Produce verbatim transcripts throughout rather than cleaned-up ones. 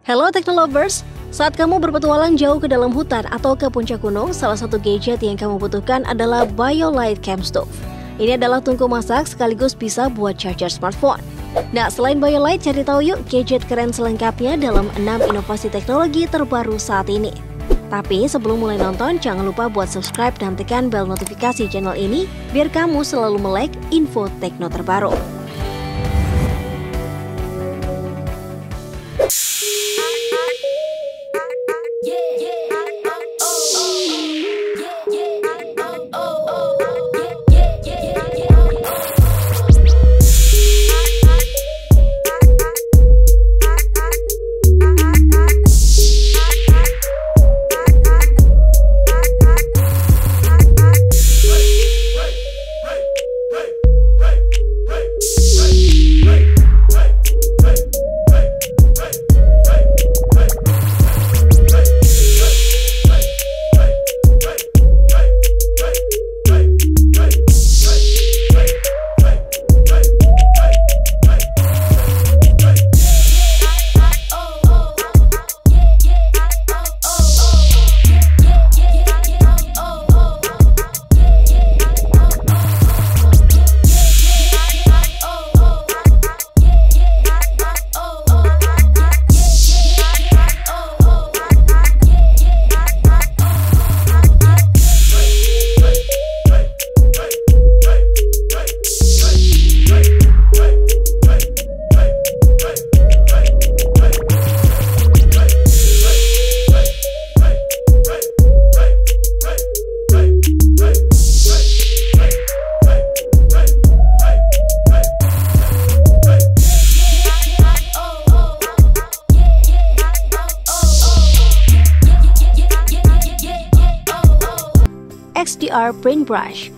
Hello Technolovers, saat kamu berpetualang jauh ke dalam hutan atau ke puncak gunung, salah satu gadget yang kamu butuhkan adalah BioLite Camp Stove. Ini adalah tungku masak sekaligus bisa buat charger smartphone. Nah, selain BioLite, cari tahu yuk gadget keren selengkapnya dalam enam inovasi teknologi terbaru saat ini. Tapi sebelum mulai nonton, jangan lupa buat subscribe dan tekan bel notifikasi channel ini biar kamu selalu melek info tekno terbaru. X D R Print Brush.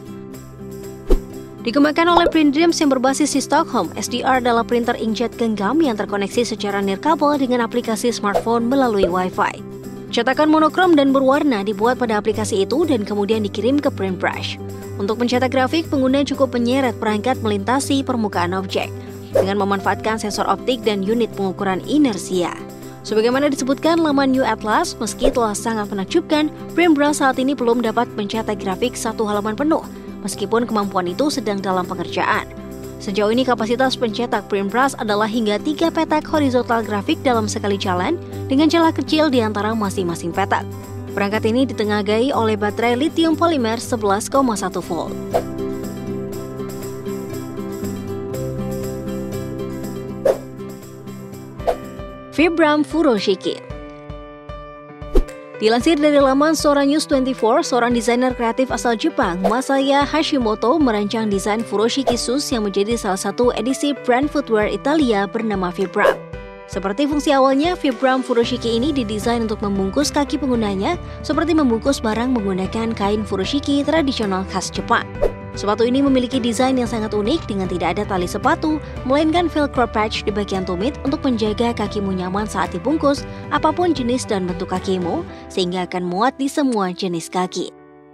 Dikembangkan oleh Print Dreams yang berbasis di Stockholm, X D R adalah printer inkjet genggam yang terkoneksi secara nirkabel dengan aplikasi smartphone melalui Wi-Fi. Cetakan monokrom dan berwarna dibuat pada aplikasi itu dan kemudian dikirim ke Print Brush. Untuk mencetak grafik, pengguna cukup menyeret perangkat melintasi permukaan objek dengan memanfaatkan sensor optik dan unit pengukuran inersia. Sebagaimana disebutkan laman New Atlas, meski telah sangat menakjubkan, Print Brush saat ini belum dapat mencetak grafik satu halaman penuh, meskipun kemampuan itu sedang dalam pengerjaan. Sejauh ini kapasitas pencetak Print Brush adalah hingga tiga petak horizontal grafik dalam sekali jalan dengan celah kecil di antara masing-masing petak. Perangkat ini ditenagai oleh baterai lithium polimer sebelas koma satu volt. Vibram Furoshiki. Dilansir dari laman Sora News dua puluh empat, seorang desainer kreatif asal Jepang, Masaya Hashimoto, merancang desain Furoshiki Shoes yang menjadi salah satu edisi brand footwear Italia bernama Vibram. Seperti fungsi awalnya, Vibram Furoshiki ini didesain untuk membungkus kaki penggunanya seperti membungkus barang menggunakan kain furoshiki tradisional khas Jepang. Sepatu ini memiliki desain yang sangat unik dengan tidak ada tali sepatu, melainkan velcro patch di bagian tumit untuk menjaga kakimu nyaman saat dibungkus apapun jenis dan bentuk kakimu, sehingga akan muat di semua jenis kaki.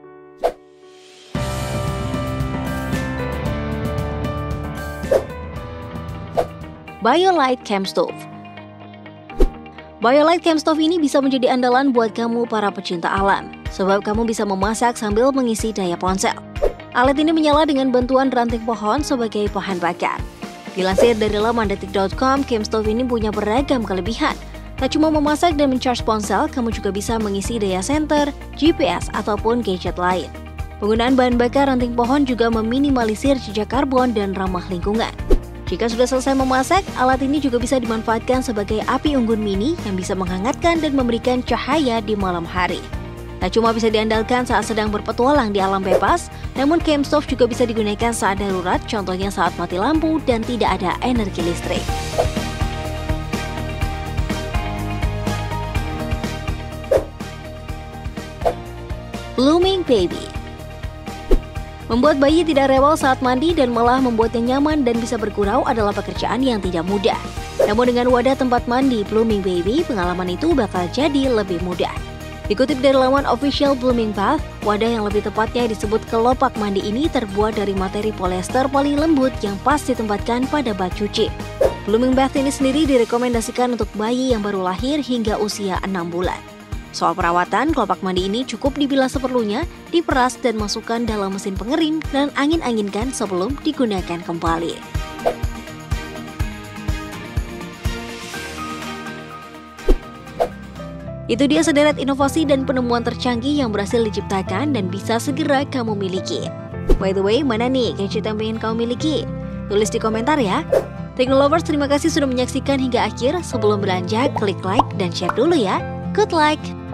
BioLite Camp Stove. BioLite Camp Stove ini bisa menjadi andalan buat kamu para pecinta alam, sebab kamu bisa memasak sambil mengisi daya ponsel. Alat ini menyala dengan bantuan ranting pohon sebagai bahan bakar. Dilansir dari laman detik dot com, Camp Stove ini punya beragam kelebihan. Tak cuma memasak dan mencharge ponsel, kamu juga bisa mengisi daya senter, G P S, ataupun gadget lain. Penggunaan bahan bakar ranting pohon juga meminimalisir jejak karbon dan ramah lingkungan. Jika sudah selesai memasak, alat ini juga bisa dimanfaatkan sebagai api unggun mini yang bisa menghangatkan dan memberikan cahaya di malam hari. Tak cuma bisa diandalkan saat sedang berpetualang di alam bebas, namun Camp Stove juga bisa digunakan saat darurat, contohnya saat mati lampu dan tidak ada energi listrik. Blooming Baby. Membuat bayi tidak rewel saat mandi dan malah membuatnya nyaman dan bisa bergurau adalah pekerjaan yang tidak mudah. Namun dengan wadah tempat mandi Blooming Baby, pengalaman itu bakal jadi lebih mudah. Dikutip dari laman official Blooming Bath, wadah yang lebih tepatnya disebut kelopak mandi ini terbuat dari materi polyester paling lembut yang pas ditempatkan pada bak cuci. Blooming bath ini sendiri direkomendasikan untuk bayi yang baru lahir hingga usia enam bulan. Soal perawatan, kelopak mandi ini cukup dibilas seperlunya, diperas dan masukkan dalam mesin pengering dan angin-anginkan sebelum digunakan kembali. Itu dia sederet inovasi dan penemuan tercanggih yang berhasil diciptakan dan bisa segera kamu miliki. By the way, mana nih gadget yang pengen kamu miliki? Tulis di komentar ya. Teknolovers, terima kasih sudah menyaksikan hingga akhir. Sebelum beranjak, klik like dan share dulu ya. Good luck!